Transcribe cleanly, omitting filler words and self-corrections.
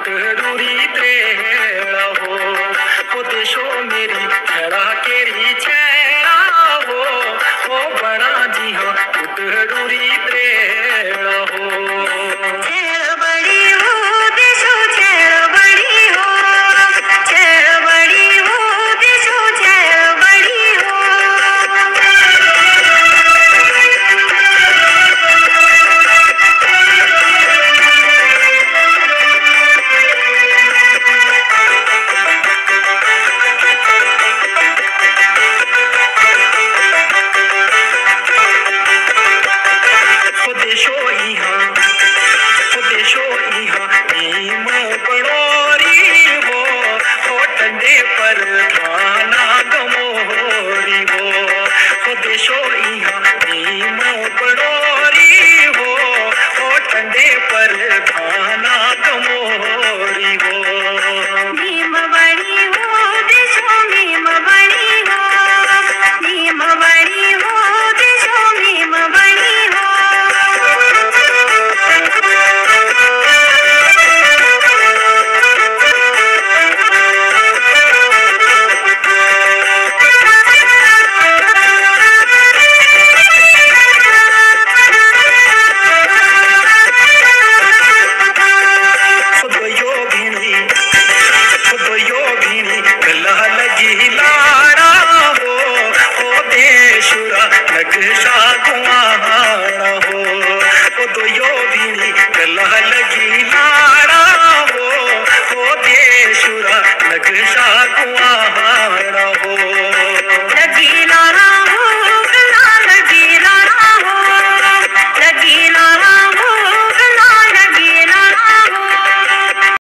कुटरूरी त्रेड़ हो ओ देशो मेरी छड़ा केरी छेड़ा हो ओ बड़ा जी हाँ कुटरूरी त्रेड़ हो। छेड़ बड़ी हो देशो छेड़ बड़ी हो, छेड़ बड़ी हो देशो छेड़ बड़ी हो। नीम बड़ोरी हो ठंडे पर थाना गमोरी हो देशो यहाँ नीम बड़ोरी हो ठंडे पर थाना गमोरी हो। नीम बड़ी हो देशो नीम बड़ी हो, नीम बड़ी हो देशो नीम बड़ी हो। नक्शा कुआहाड़ा हो ओ तो यो भी गला लगी लाड़ा हो ओ देशुरा नक्शा कुआहाड़ा हो।